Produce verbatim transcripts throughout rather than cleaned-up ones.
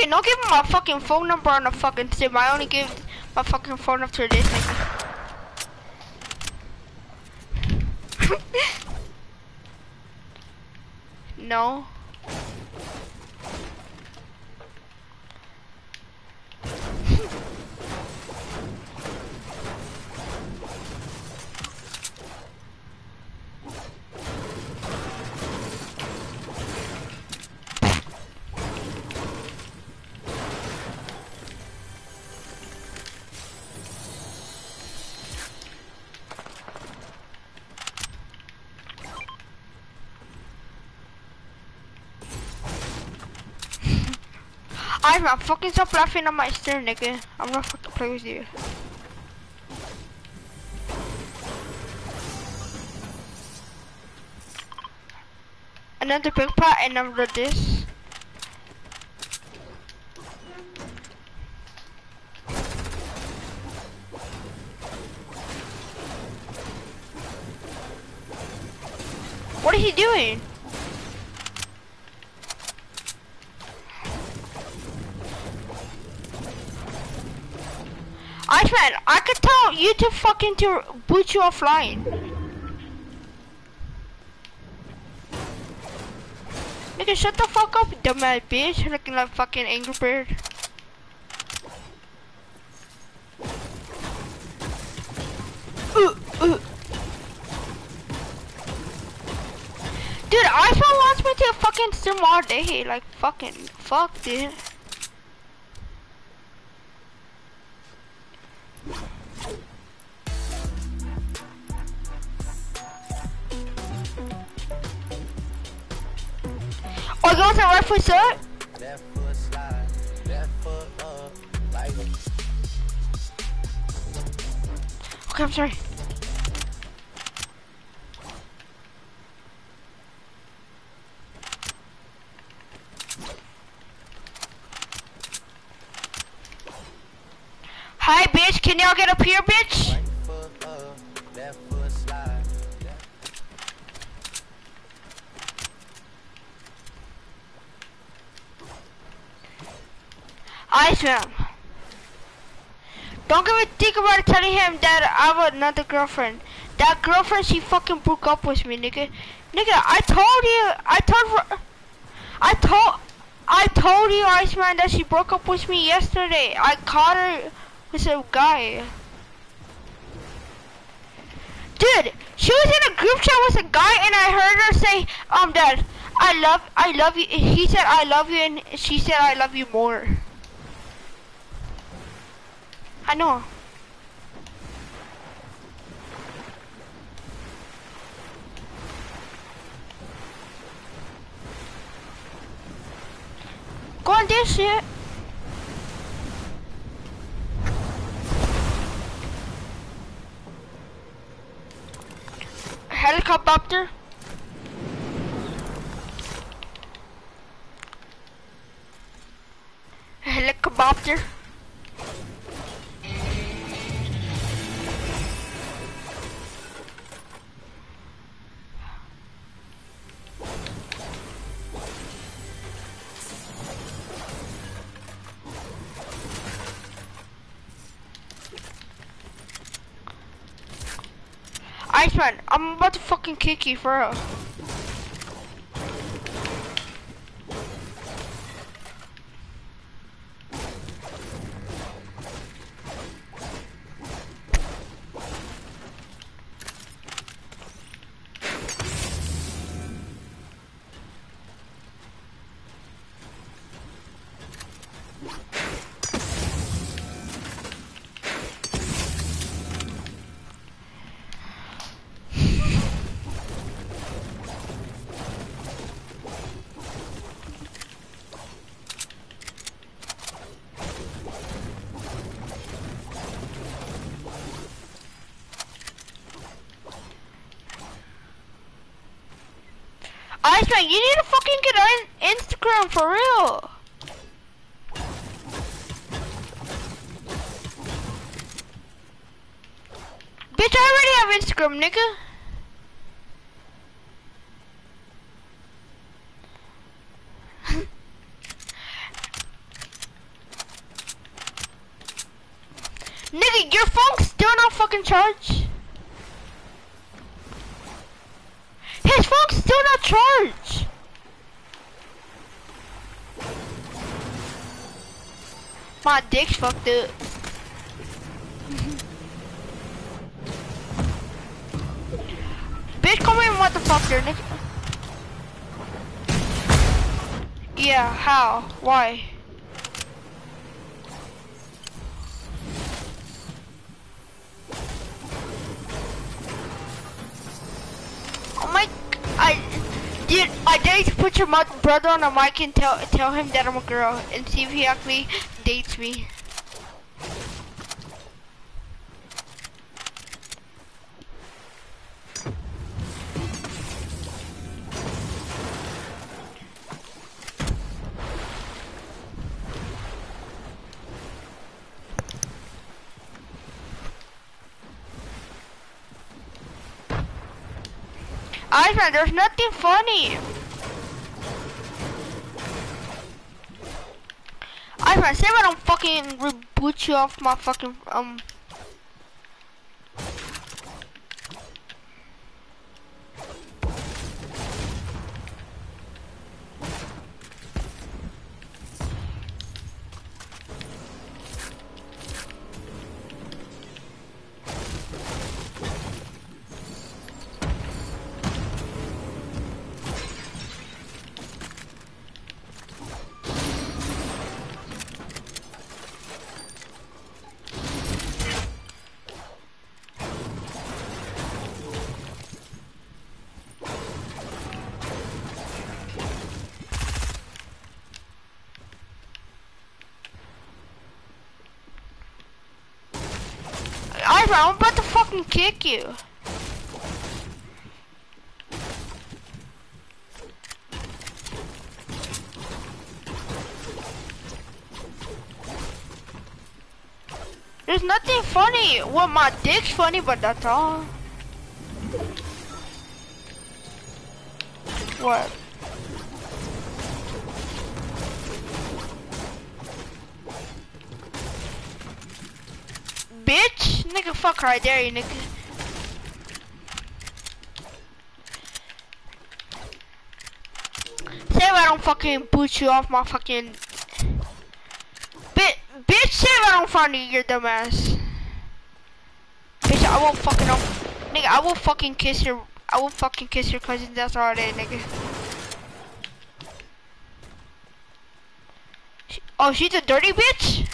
Nigga, don't give me my fucking phone number on the fucking sim. I only give my fucking phone number to this nigga. No. I'm not fucking stop laughing at my stream, nigga. I'm gonna fucking play with you. Another big pot and another this. What is he doing? Iceman, I could tell you to fucking to boot you offline. Nigga, shut the fuck up, dumbass bitch. Looking like fucking Angry Bird. Uh, uh. Dude, Iceman wants me to fucking stream all day. Like, fucking, fuck, dude. Oh, you want the right foot shot? Left foot slide, left foot up, like okay, I'm sorry. Hi, bitch. Can y'all get up here, bitch? Right foot up, left foot slide. Iceman, don't give a think about it telling him that I have another girlfriend. That girlfriend, she fucking broke up with me, nigga. Nigga, I told you, I told, I told, I told you, Iceman, that she broke up with me yesterday. I caught her with a guy. Dude, she was in a group chat with a guy, and I heard her say, um, Dad, I love, I love you. He said, I love you, and she said, I love you more. I know. Go on this shit. Helicopter. Helicopter. Iceman, I'm about to fucking kick you for real. Iceman, you need to fucking get on Instagram for real. Bitch, I already have Instagram, nigga. your phone's still not fucking charged? His phone's still not charged. My dick's fucked up. Bitch, come here, motherfucker, nigga. Yeah, how? Why? Oh my, I, dude, I dare you to put your mother, brother on a mic and tell tell him that I'm a girl and see if he actually dates me. Iceman, there's nothing funny. Iceman, say I don't fucking reboot you off my fucking um. I'm about to fucking kick you. There's nothing funny. Well, my dick's funny, but that's all. What? Bitch, nigga, fuck right there, you nigga. Say if I don't fucking boot you off my fucking. Bitch, bitch, say if I don't find you, your dumb ass. Bitch, I won't fucking up. Nigga, I will fucking kiss your. I will fucking kiss your cousin. That's all it is, nigga. She, oh, she's a dirty bitch.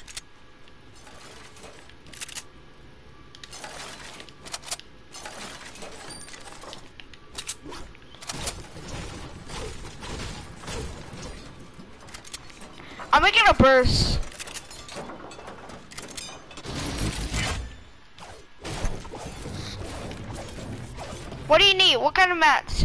I'm making a burst. What do you need? What kind of mats?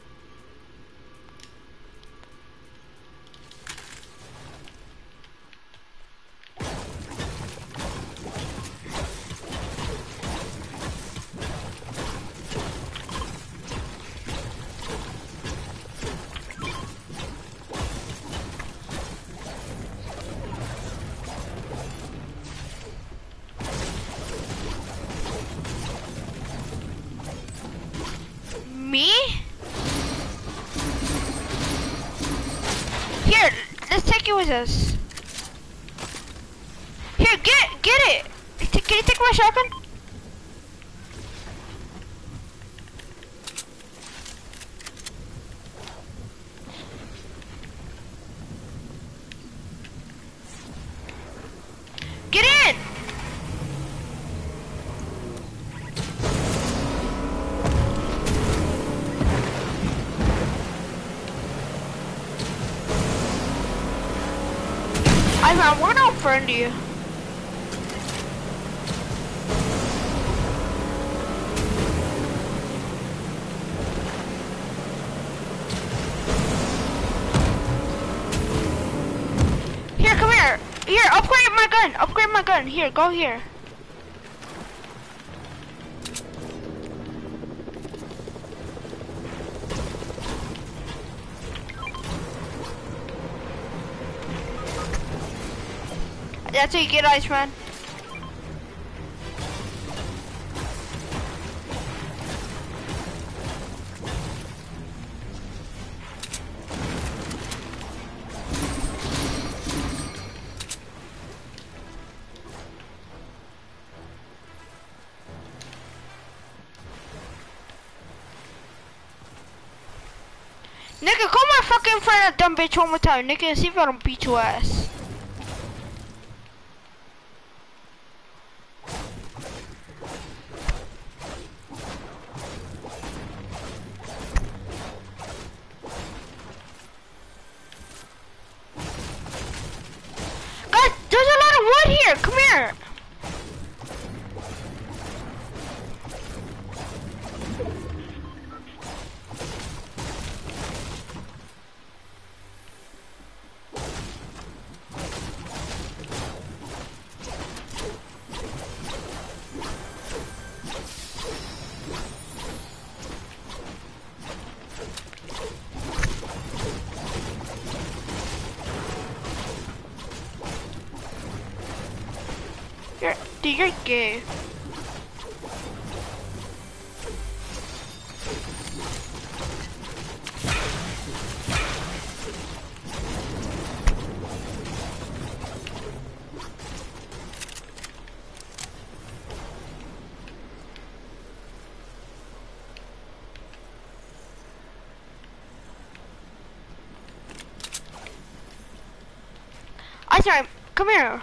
Me? Here, let's take it with us. Here, get get it. Can you take my shotgun? Get in. I want to friend you. Here, come here. Here, upgrade my gun. Upgrade my gun. Here, go here. That's what you get, Iceman. Nigga, come my fucking friend that dumb bitch one more time, nigga, and see if I don't beat your ass. Guys, there's a lot of wood here. Come here. You're, dude, you're gay. Ice Cream, come here.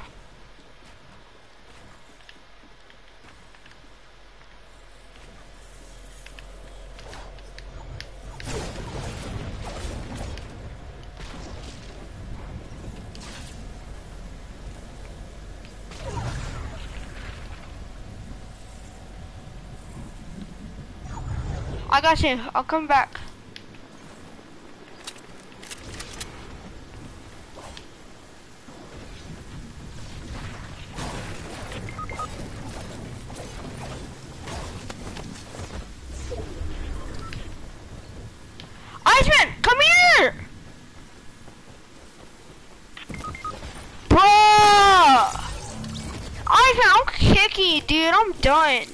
I got you. I'll come back. Iceman, come here! Bro! Iceman, I'm kicking you, dude. I'm done.